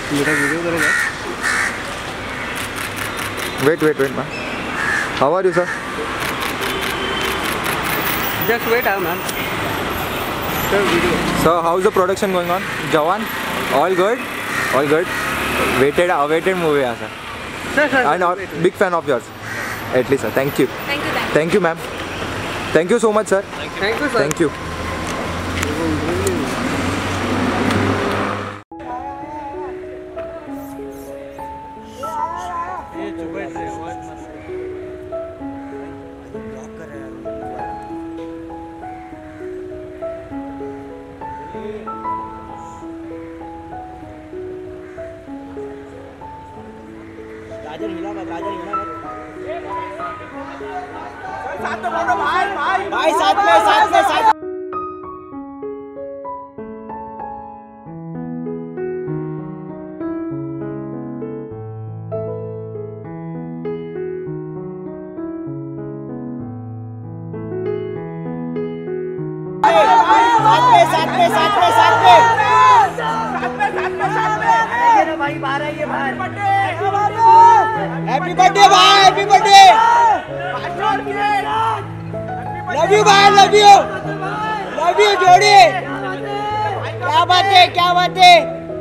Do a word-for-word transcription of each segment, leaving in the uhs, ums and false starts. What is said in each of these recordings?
मेरा वीडियो करेगा। Wait, wait, wait, man. How are you, sir? Just wait, man. Sir, video. So, how's the production going on? Jawan, all good, all good. Waited, awaited movie, yeah, sir. Sir, sir. And all, wait, wait. big fan of yours. At least, sir. Thank you. Thank you, thank you. Thank you, ma'am. Thank you so much, sir. Thank you, Thank you sir. Thank you. राजन हिला मत, राजन हिला मत। साथ में बोलो भाई, भाई भाई साथ में साथ में साथ साथ में साथ में साथ में साथ में भाई बाहर आइए बाहर। हैप्पी बर्थडे भाई, हैप्पी बर्थडे। लव यू भाई, लव यू लव यू जोड़ी। क्या बात है, क्या बात है।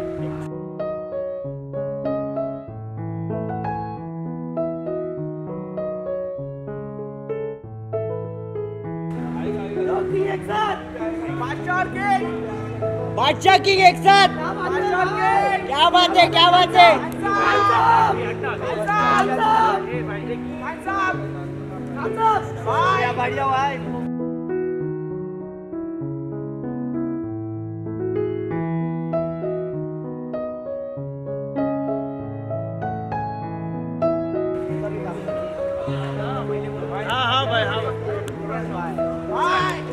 बादशाह किंग एक साथ। क्या बात है, क्या बात है। बढ़िया भाई।